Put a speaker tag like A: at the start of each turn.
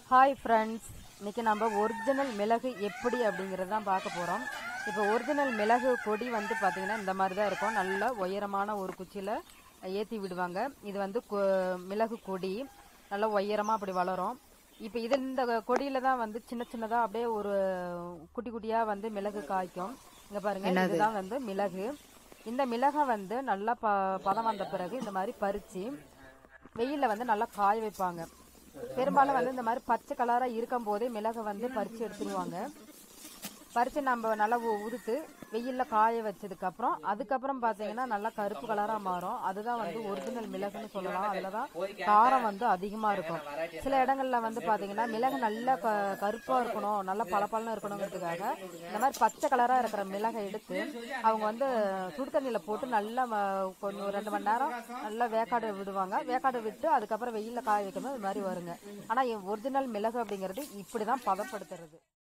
A: Hi friends, இன்றைக்கி நம்ம original மிளகு எப்படி அப்படிங்கிறது தான் பார்க்க போகிறோம். இப்போ ஒரிஜினல் மிளகு கொடி வந்து பார்த்திங்கன்னா இந்த மாதிரி தான் இருக்கும். நல்ல உயரமான ஒரு குச்சியில் ஏற்றி விடுவாங்க. இது வந்து மிளகு கொடி நல்லா உயரமாக அப்படி வளரும். இப்போ இந்த கொடியில் தான் வந்து சின்ன சின்னதாக அப்படியே ஒரு குட்டி குட்டியாக வந்து மிளகு காய்க்கும். இங்கே பாருங்கள், இதுதான் வந்து மிளகு. இந்த மிளகை வந்து நல்லா பதம் வந்த பிறகு இந்த மாதிரி பறித்து வெயிலில் வந்து நல்லா காய வைப்பாங்க. பெரும்பாலும் வந்து இந்த மாதிரி பச்சை கலராக இருக்கும் போதே மிளகை வந்து பறித்து எடுத்துருவாங்க. பறித்து நம்ம நல்லா உதுத்து வெயிலில் காய வச்சதுக்கப்புறம் அதுக்கப்புறம் பார்த்தீங்கன்னா நல்லா கருப்பு கலராக மாறும். அதுதான் வந்து ஒரிஜினல் மிளகுன்னு சொல்லலாம். அதில் தான் காரம் வந்து அதிகமாக இருக்கும். சில இடங்களில் வந்து பார்த்தீங்கன்னா மிளகு நல்லா கருப்பாக இருக்கணும், நல்லா பளபளன்னு இருக்கணுங்கிறதுக்காக இந்த மாதிரி பச்சை கலராக இருக்கிற மிளகை எடுத்து அவங்க வந்து சுடு தண்ணியில் போட்டு நல்லா கொஞ்சம் 2 மணி நேரம் நல்லா வேக்காடு விடுவாங்க. வேக்காடு விட்டு அதுக்கப்புறம் வெயிலில் காய வைக்கும்போது இது மாதிரி வருங்க. ஆனால் ஒரிஜினல் மிளகு அப்படிங்கிறது இப்படி தான் பதப்படுத்துறது.